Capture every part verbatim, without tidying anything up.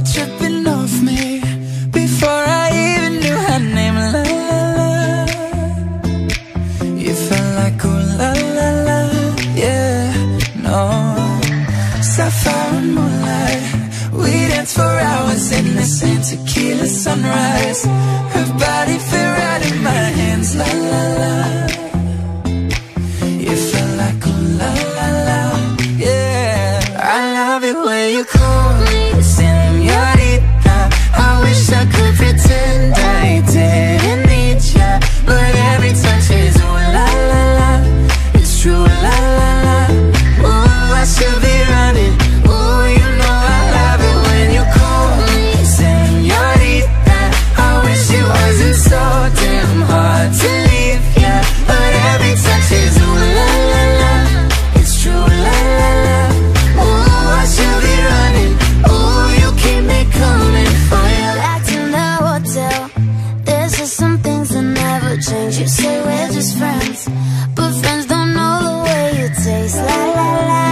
start tripping off me before I even knew her name. La la la, you felt like ooh la la la, yeah, no. Sapphire and moonlight, we danced for hours in the same tequila sunrise. Her body fit right in my hands, la la la. You felt like ooh la la la, yeah. I love it when you call me señorita. I wish I could pretend I didn't need ya, but every touch is ooh la la la. It's true, la la la. Ooh, I should be running. Ooh, you know I love it when you call me señorita. I wish it wasn't so damn hard to leave ya, but every touch is ooh la la la. It's true, la la la. Ooh, I should be running. Ooh, you keep me coming for ya. Back in the hotel, there's just some things that never change. You say we're just friends, but friends don't know the way you taste. La la la.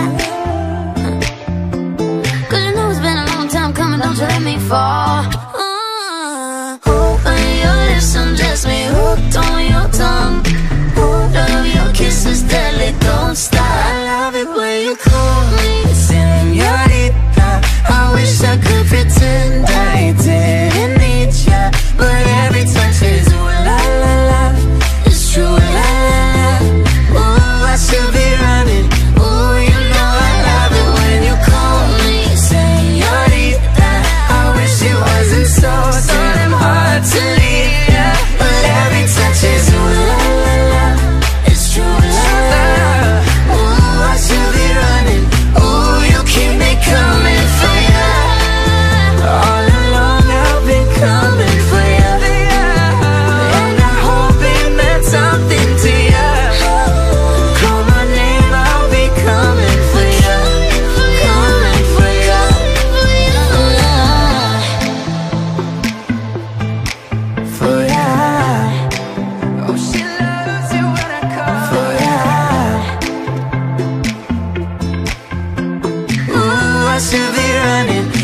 Cause you know it's been a long time coming, don't you let me fall. uh, On your lips undress me, hooked on your tongue. Love your kisses deadly, don't stop. I love it when you call me señorita. I wish I could pretend I didn't need ya, but every touch is ooh la la la. It's true, la la la. Ooh, I should be running. Ooh, you know I love it when you call me señorita. I wish it wasn't so damn hard to leave ya, but every touch is ooh la la la. It's true, la la la. Ooh, I should be running. Ooh, you keep me coming for ya. All along I've been coming for ya, and I hope it meant something to ya. Call my name, I'll be coming for ya, coming for ya, for ya. Oh, she loves it when I call for ya. Ooh, I should be running.